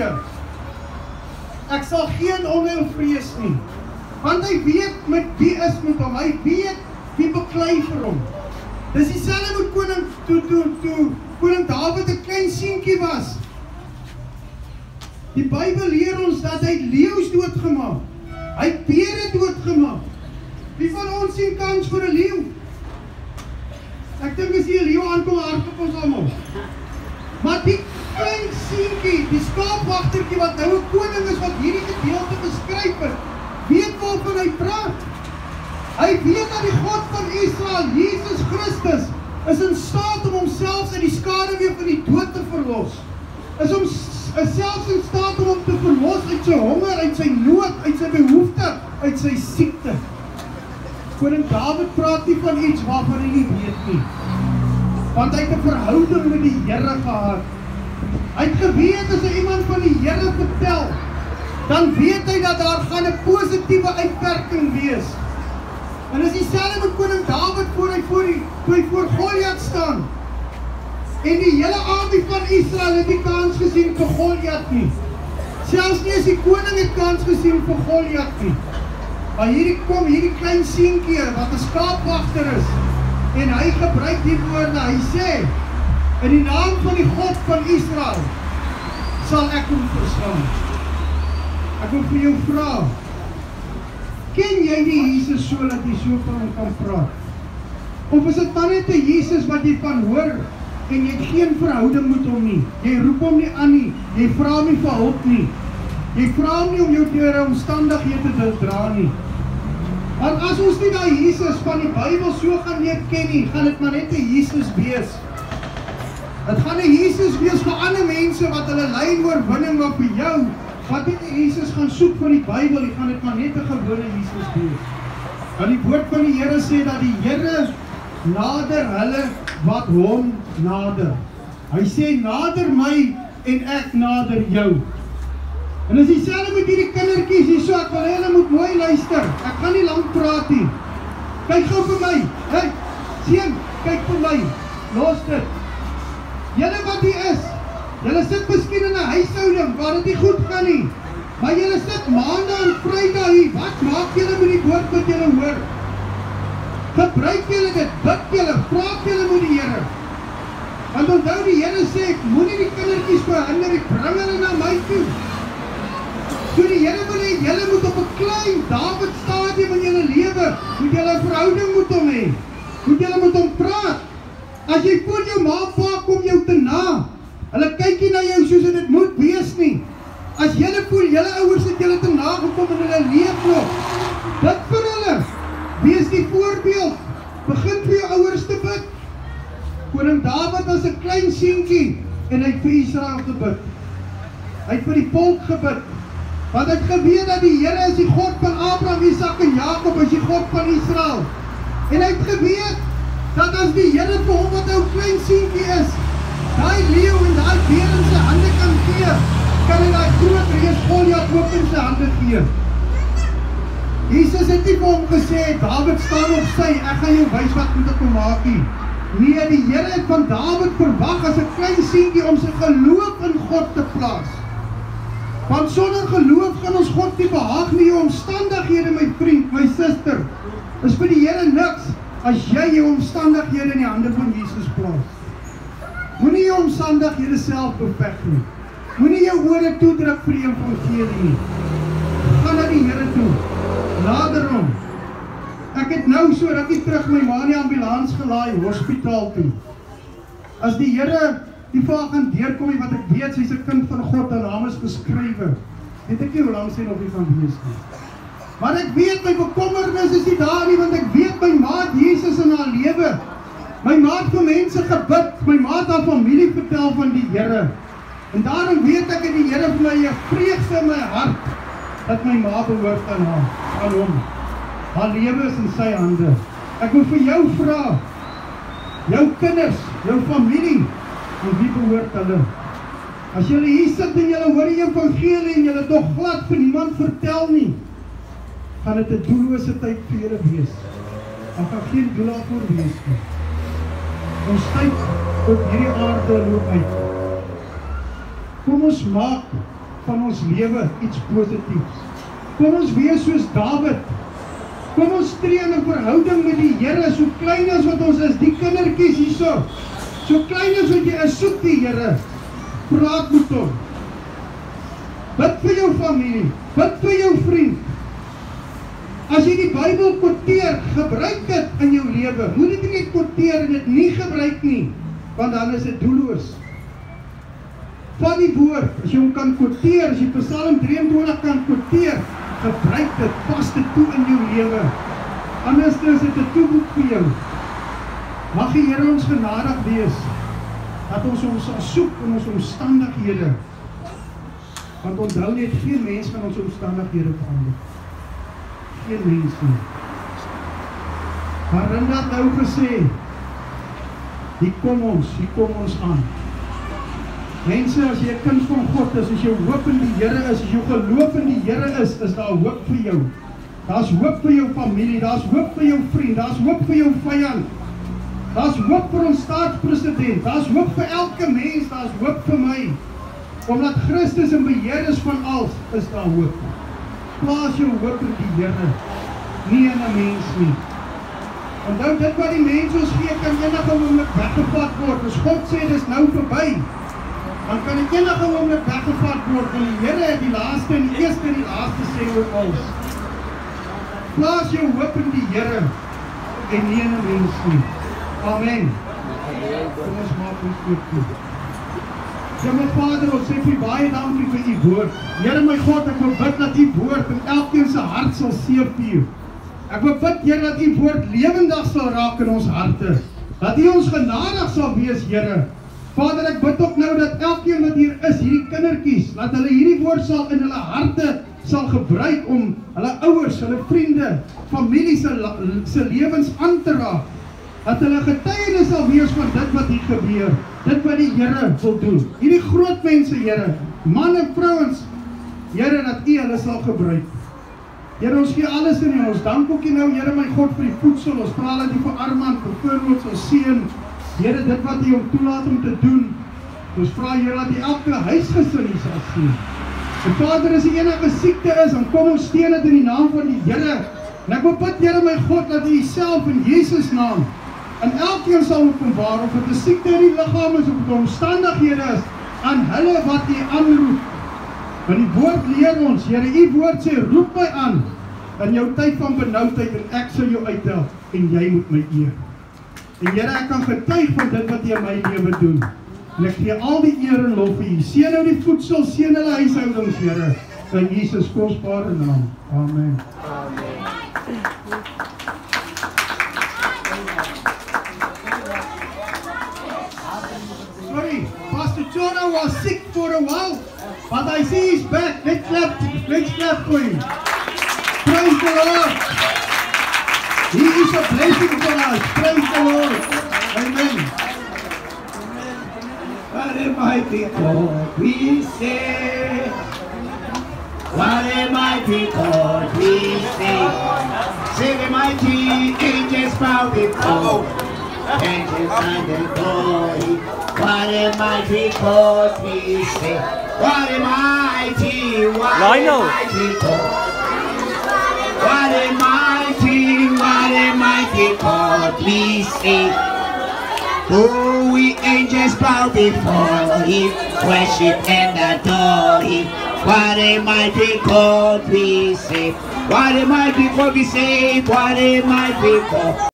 gee. Ek sal geen onheil vrees nie. Want hy weet met wie is met hom. Hy weet wie beklei vir hom. Dis dieselfde met koning toe koning Dawid 'n klein seentjie was. Die Bybel leer ons dat hy leeu's doodgemaak. Hy het bere doodgemaak. Wie van ons sien kans vir 'n leeu? Ek dink as die leeu aankom, hardloop ons almal. Maar die klein seentjie, die skaapwagtertjie wat nou 'n koning is wat hierdie gedeelte beskryf het, weet waarvan hy praat. Hy weet dat die God van Israel, Jesus Christus, is in staat om homself uit die skaduwee van die dood te verlos. Is selfs in staat om hom te verlos uit sy honger, uit sy nood, uit sy behoefte, uit sy siekte. Koning Dawid praat nie van iets waarvan hy nie weet nie. Want hy het 'n verhouding met die Here gehad. Hy het geweet as hy iemand van die Here vertel, dan weet hy dat daar gaan 'n positiewe uitwerking wees. En is dieselfde met koning Dawid toe hy voor Goliat staan. En die hele armie van Israel het die kans gesien vir Goliat nie. Selfs nie as die koning het kans gesien vir Goliat nie. Maar hierdie klein seentjie wat 'n skaapwagter is, en hy gebruik die woorde, hy sê, in die naam van die God van Israel, sal ek hom verslaan. Ek wil vir jou vra, ken jy die Jesus so dat jy so van hom kan praat? Of is dit maar net 'n Jesus wat jy van hoor, en jy het geen verhouding met hom nie. Jy roep hom nie aan nie, jy vra hom nie vir hulp nie. Jy vra hom nie om jou deur omstandighede te dra nie. Want as ons nie daai Jesus van die Bybel so gaan leer ken nie, gaan dit maar net 'n Jesus wees. Dit gaan 'n Jesus wees vir ander mense wat hulle lyn oorwinning, maar vir jou, wat net 'n Jesus gaan soek van die Bybel, jy gaan dit maar net 'n gewone Jesus wees. Want die woord van die Here sê dat die Here nader hulle wat hom nader. Hy sê, nader my en ek nader jou. En as dieselfde met hierdie kindertjies hier so, ek wil hulle moet mooi luister. Ek gaan nie lank praat nie. Kyk gou vir my. Hey, seun, kyk vir my. Los dit. Julle wat hier is, julle sit miskien in 'n huishouding waar dit nie goed gaan nie. Maar julle sit maandag en Vrydag hier. Wat maak julle met die woord wat julle hoor? Gebruik julle dit, bid julle, praat julle met die Here. Want onthou die Here sê, ek moenie die kindertjies verhinder, ek bring hulle na my toe. So die Here wil hê, julle moet op 'n klein Dawid stadium in julle lewe, moet julle 'n verhouding met hom hê. Moet julle met hom praat. As jy voel jou ma en pa kom jou te na, hulle kyk nie na jou soos dit moet wees nie. As julle voel, julle ouers het julle te na gekom en hulle leef nog, bid vir hulle. Wees die voorbeeld. Begin vir jou ouers te bid. Koning Dawid was 'n klein seentjie en hy het vir Israel gebid. Hy het vir die volk gebid. Want hy het geweet dat die Here is die God van Abraham, Isak en Jakob, is die God van Israel. En hy het geweet dat as die Here vir hom wat 'n klein seentjie is, daai leeu en daai beer in sy hande kan gee, kan hy daai groot reus Goliat ook in sy hande gee. Jesus het nie vir hom gesê, Dawid staan op sy, ek gaan jou wys wat moet ek hom maak nie. Nee, die Here het van Dawid verwag as 'n klein seentjie om sy geloof in God te plaas. Want sonder geloof kan ons God nie behaag nie. Jou omstandighede, my vriend, my suster, is vir die Here niks as jy jou omstandighede in die hande van Jesus plaas. Moenie jou omstandighede self beveg nie. Moenie jou ore toedruk vir die evangelie nie. Gaan na die Here toe. Nader hom. Ek het nou so rukkie terug my ma in die ambulans gelaai, hospitaal toe. As die Here die vir haar gaan deurkom, wat ek weet, sy's 'n kind van God, haar naam is geskrywe. Weet ek nie hoe lank sy nog nie gaan wees nie. Maar ek weet my bekommernis is nie daar nie, want ek weet my ma het Jesus in haar lewe. My ma het vir mense gebid, my ma het haar familie vertel van die Here. En daarom weet ek in die Here vir my 'n vreugde in my hart, dat my ma behoort aan hom. Haar lewe is in sy hande. Ek wil vir jou vra, jou kinders, jou familie, en wie behoort hulle? As julle hier sit en julle hoor die evangelie en julle tog glad vir niemand vertel nie, gaan dit 'n doellose tyd vir julle wees. Daar gaan geen doel daarvoor wees nie. Ons tyd op hierdie aarde loop uit. Kom ons maak van ons lewe iets positiefs. Kom ons wees soos Dawid. Kom ons tree in 'n verhouding met die Here, so klein as wat ons is, die kindertjies hierso. So klein as wat jy is, soek die Here. Praat met hom. Bid vir jou familie, bid vir jou vriend. As jy die Bybel quoteer, gebruik dit in jou lewe. Moenie dit net quoteer en dit nie gebruik nie, want dan is dit doelloos. Van die woord, as jy hom kan quoteer, as jy Psalm 23 kan quoteer, gebruik dit, pas dit toe in jou lewe. Anders is dit 'n toeboek vir jou. Mag die Here ons genadig wees, dat ons hom sal soek in ons omstandighede. Want onthou net, geen mens kan ons omstandighede verander. Geen mens nie. Maar Rinda het nou gesê, hier kom ons aan. Mense, as jy 'n kind van God is, as jou hoop in die Here is, as jou geloof in die Here is daar hoop vir jou. Daar's hoop vir jou familie, daar's hoop vir jou vriend, daar's hoop vir jou vyand. Daar's hoop vir ons staatspresident, daar's hoop vir elke mens, daar's hoop vir my. Omdat Christus in beheer is van alles, is daar hoop. Plaas jou hoop in die Here, nie in 'n mens nie. Onthou, dit wat die mens ons gee, kan enige oomblik weggevat word. As God sê, dis nou verby, dan kan dit enige oomblik weggevat word, want die Here het die laaste en die eerste en die laaste sê oor alles. Plaas jou hoop in die Here, en nie in 'n mens nie. Amen. Kom ons maak ons oop toe. My Vader, ons sê vir baie dankie vir u woord. Here my God, ek wil bid dat u woord in elkeen se hart sal seëvier. Ek wil bid, Here, dat u woord lewendig sal raak in ons harte. Dat u ons genadig sal wees, Here. Vader, ek bid ook nou dat elkeen wat hier is, hierdie kindertjies, dat hulle hierdie woord sal in hulle harte sal gebruik om hulle ouers, hulle vriende, familie se lewens aan te raak. Dat hulle getuienis sal wees van dit wat hier gebeur, dit wat die Here wil doen. Hierdie groot mense, Here, man en vrouens, Here, dat u hulle sal gebruik. Here, ons gee alles in u, ons dank ook nou, Here my God, vir die voedsel, ons vra dat u vir Armand, vir Voorwoord sal seën, Here, dit wat u hom toelaat om te doen, ons vra, Here, dat u elke huisgesin hier sal sien. En Vader, as die enige siekte is, dan kom ons steun dit in die naam van die Here. En ek wil bid, Here my God, dat u self in Jesus naam en elkeen sal openbaar, of het 'n siekte in die liggaam is, of het omstandighede is, aan hulle wat u aanroep. Want die woord leer ons, Here, u woord sê, roep my aan, in jou tyd van benoudheid, en ek sal jou uithelp, en jy moet my eer. En Here, ek kan getuig van dit wat u in my lewe doen. En ek gee al die eer en lof vir u. Seën nou die voedsel, seën hulle huishoudings, Here, in Jesus kosbare naam. Amen. Sorry, Pastor Jonah was sick for a while, but I see he's back. Let's clap for him. Praise the Lord. He is a blessing for us. Praise the Lord. Amen. What a mighty God we say. What a mighty God we say. Say the mighty angels bow before. Angels and the glory. What a mighty God we say. What a mighty, what a mighty God. What a mighty God we say. Oh, we angels bow before him, worship and adore him. What a mighty God we say. What a mighty God we say. What a mighty God.